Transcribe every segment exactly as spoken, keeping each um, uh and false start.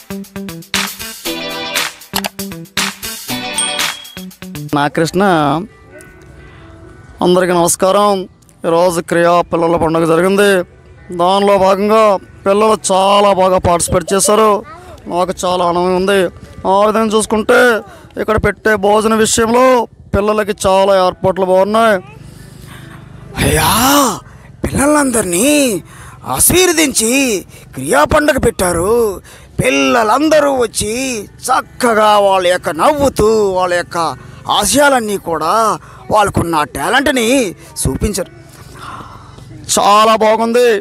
నా కృష్ణ. అందరికీ నమస్కారం. ఈరోజు క్రియా పిల్లల పండుగ జరిగింది. దానిలో భాగంగా పిల్లలు చాలా బాగా పార్టిసిపేట్ చేశారు. నాకు చాలా ఆనందం ఉంది. ఆ విధంగా చూసుకుంటే ఇక్కడ పెట్టే భోజన విషయంలో పిల్లలకి చాలా ఏర్పాట్లు బాగున్నాయి. అయ్యా, పిల్లలందరినీ ఆశీర్వదించి క్రియా పండుగ పెట్టారు. పిల్లలందరూ వచ్చి చక్కగా వాళ్ళ యొక్క నవ్వుతూ వాళ్ళ యొక్క ఆశయాలన్నీ కూడా వాళ్ళకున్న టాలెంట్ని చూపించారు. చాలా బాగుంది.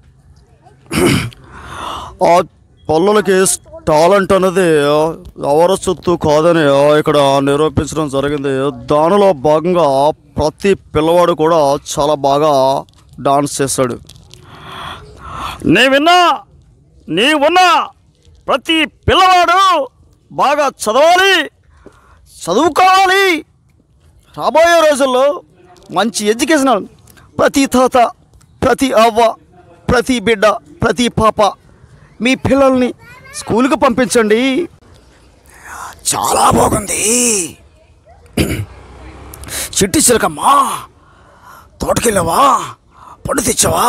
ఆ పిల్లలకి టాలెంట్ అనేది ఎవరి సొత్తు కాదని ఇక్కడ నిరూపించడం జరిగింది. దానిలో భాగంగా ప్రతి పిల్లవాడు కూడా చాలా బాగా డాన్స్ చేశాడు. నీ విన్నా నీ ఉన్నా ప్రతి పిల్లవాడు బాగా చదవాలి, చదువుకోవాలి. రాబోయే రోజుల్లో మంచి ఎడ్యుకేషన్ ప్రతి తాత, ప్రతి అవ్వ, ప్రతి బిడ్డ, ప్రతి పాప మీ పిల్లల్ని స్కూల్కి పంపించండి. చాలా బాగుంది. చిట్టి చిలకమ్మా, తోటకెళ్ళావా? పండు తెచ్చావా?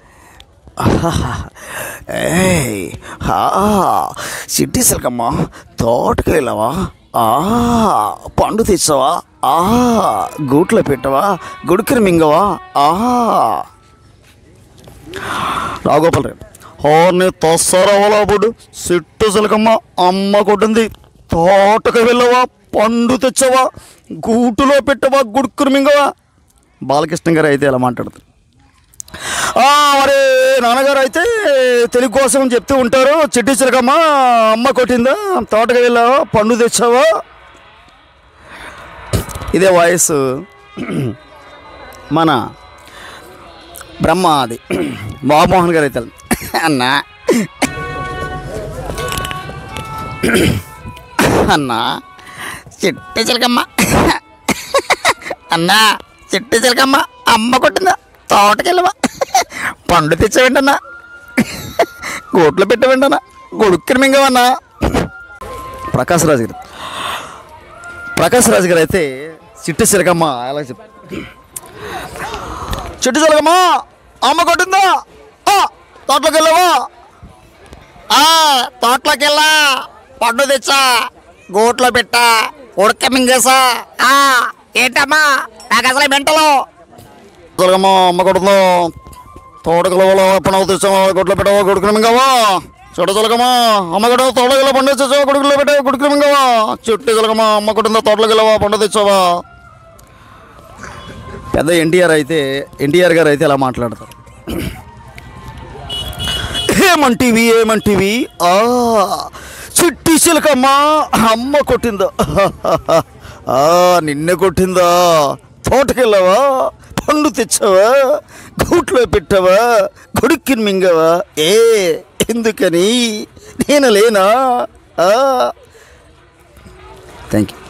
చిట్టి చిలకమ్మా, తోటకెళ్ళావా? పండు తెచ్చావా? గూట్లో పెట్టవా? గుడికిరి మింగవా? రాగోపాల్ రే హోర్ని తొස්සరవలాబుడు సిట్టు చిలకమ్మ అమ్మ కొట్టింది. తోటకు వెళ్ళవా? పండు తెచ్చవా? గూటులో పెట్టవా? గుడుకురు మింగవా? బాలకృష్ణ గారు అయితే ఎలా మాట్లాడతారు? మరి నాన్నగారు అయితే తెలుగు కోసం చెప్తూ ఉంటారు. చిట్టి చిలకమ్మ అమ్మ కొట్టిందా? తోటకు వెళ్ళావా? పండు తెచ్చావా? ఇదే వాయిస్ మన బ్రహ్మ అది బాబుమోహన్ గారు అయితే అన్నా అన్నా చిట్టి చిలకమ్మ అన్నా చిట్టి చిలకమ్మ అమ్మ కొట్టిందా? తోటకెళ్ళవా? పండు తెచ్చావేంటి అన్నా? గోట్లో పెట్టవేంటి అన్నా? గొడుక్కిరి మింగవన్నా? ప్రకాశ్ రాజు గారు ప్రకాశ్ రాజు గారు అయితే చిట్టి చిలకమ్మ అలా చెప్ చిట్టి చిలకమ్మ అమ్మ కొట్టిందా? తోటలోకి వెళ్ళావా? తోటలోకి వెళ్ళా, పండు తెచ్చా, గోట్లో పెట్టా, ఉడక మింగేసా. ఏంటమ్మా నాకు అసలు మెంటలో. చిలకమ్మ అమ్మ కొడుతుందా? తోటకు వెళ్ళవా? పండుగ తెచ్చావా? గొడ్లో పెట్టావా? గుడుకుని మింగవా? చిట్టి చిలకమ్మ అమ్మ కొట్టావా? తోటలోకి వెళ్ళా? పండు తెచ్చావా? గుడుకులో పెట్టావా? గుడుకుని మింగవా? చిట్టి చిలకమ్మ అమ్మ కొట్టిందా? తోటలోకి వెళ్ళవా? పండు తెచ్చావా? పెద్ద ఎన్టీఆర్ అయితే ఎన్టీఆర్ గారు అయితే ఎలా మాట్లాడతారు? ఏమంటివి ఏమంటివి చిట్టి చిలకమ్మ అమ్మ కొట్టిందా? నిన్నే కొట్టిందా? తోటకెళ్ళావా? పండు తెచ్చావా? గూట్లో పెట్టావా? గుడికిని మింగవా? ఏ ఎందుకని? నేను లేనా? Thank you.